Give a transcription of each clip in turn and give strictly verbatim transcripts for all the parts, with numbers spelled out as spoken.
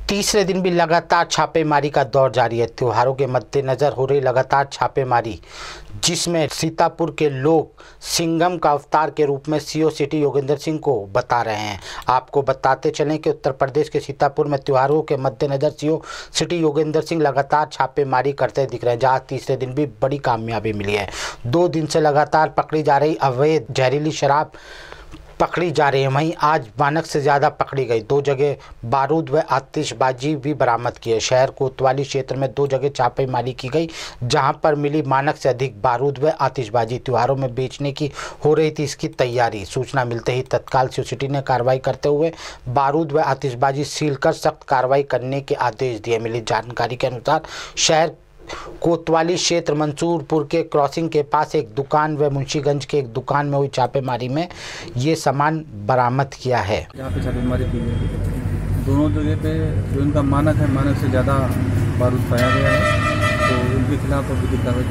तीसरे दिन भी लगातार छापेमारी का दौर जारी है। त्योहारों के मद्देनजर हो रही लगातार छापेमारी, जिसमें सीतापुर के लोग सिंघम का अवतार के रूप में सीओ सिटी योगेंद्र सिंह को बता रहे हैं। आपको बताते चलें कि उत्तर प्रदेश के सीतापुर में त्योहारों के मद्देनजर सीओ सिटी योगेंद्र सिंह लगातार छापेमारी करते दिख रहे हैं, जहां तीसरे दिन भी बड़ी कामयाबी मिली है। दो दिन से लगातार पकड़ी जा रही अवैध जहरीली शराब पकड़ी जा रही है। वहीं आज मानक से ज़्यादा पकड़ी गई। दो जगह बारूद व आतिशबाजी भी बरामद की है। शहर कोतवाली क्षेत्र में दो जगह छापेमारी की गई, जहां पर मिली मानक से अधिक बारूद व आतिशबाजी। त्योहारों में बेचने की हो रही थी इसकी तैयारी। सूचना मिलते ही तत्काल सीओ सिटी ने कार्रवाई करते हुए बारूद व आतिशबाजी सील कर सख्त कार्रवाई करने के आदेश दिए। मिली जानकारी के अनुसार शहर कोतवाली क्षेत्र मंसूरपुर के क्रॉसिंग के पास एक दुकान व मुंशीगंज के एक दुकान में हुई छापेमारी में ये सामान बरामद किया है। यहाँ पे छापेमारी की है। दोनों जगह पे जो इनका मानक है, मानक से ज़्यादा बारूद पाया गया है, तो उनके खिलाफ अब विधिक कार्रवाई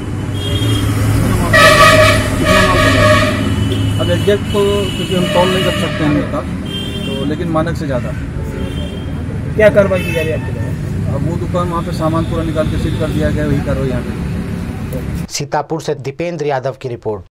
अब एग्जैक्ट तो क्योंकि हम कॉल नहीं कर सकते हैं उनका, तो लेकिन मानक से ज़्यादा। क्या कार्रवाई की जा रही है आपके? अब वो दुकान वहाँ पे सामान पूरा निकाल के सील कर दिया गया, वही कार्रवाई यहाँ पे। सीतापुर से दीपेंद्र यादव की रिपोर्ट।